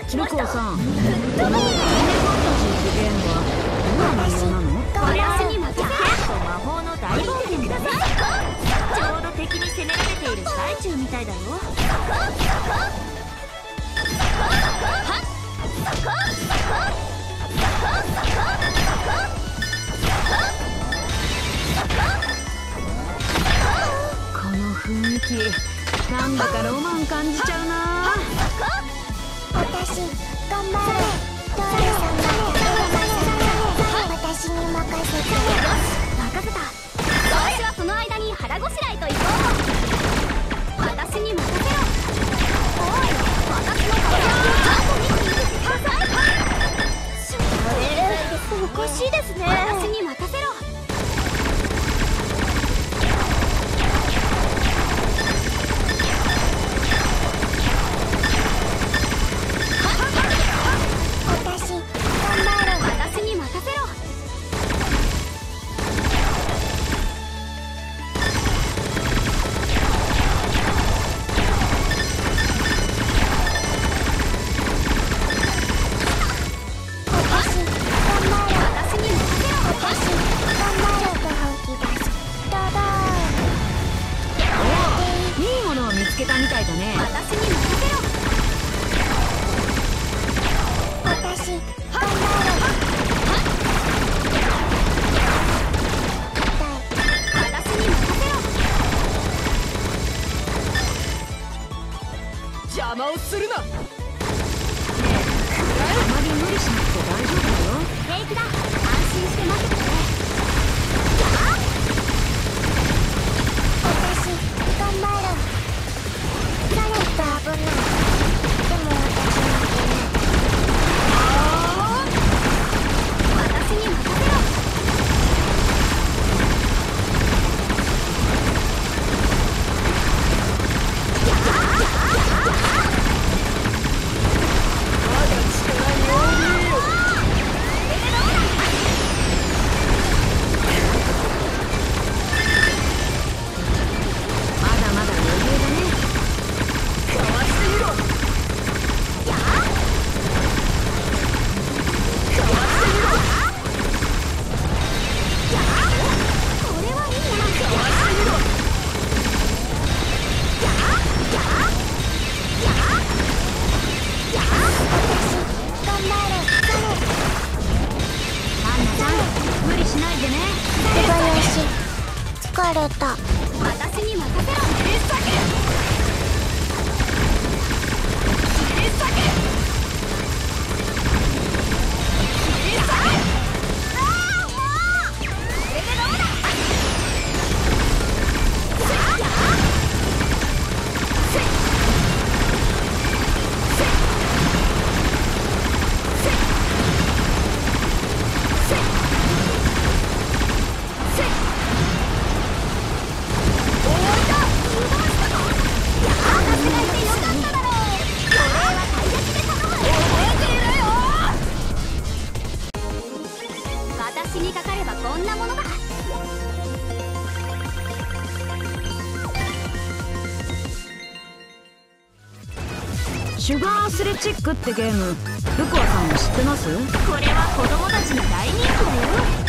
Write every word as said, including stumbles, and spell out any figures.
ルコーさん、この「猫たち」ってゲームはどんな内容なの？ これはに負けて魔法の大冒険だね。ちょうど敵に攻められている最中みたいだよ。 この雰囲気、なんだかロマン感じちゃうな。 私頑張れ。ドールさんが私に任せて。 よし、任せた。私はその間に腹ごしらえと行こう。私に任せろ。おい、私の顔をちゃんと見ていてください。それおかしいですね。私に任せろ。 つけたみたいだね。 私に任せろ。 私頑張る。 私に任せろ。 邪魔をするな。ねえ、あまり無理しなくて大丈夫だよ。 平気だ。安心して待っててくれ。 私頑張る。危ない。でも私負けない。 私に任せろ。 疲れた。 私に任せろ。私にかかればこんなものだ。 シュガーアスレチックってゲーム、ルコアさんも知ってます？ これは子供たちに大人気だよ。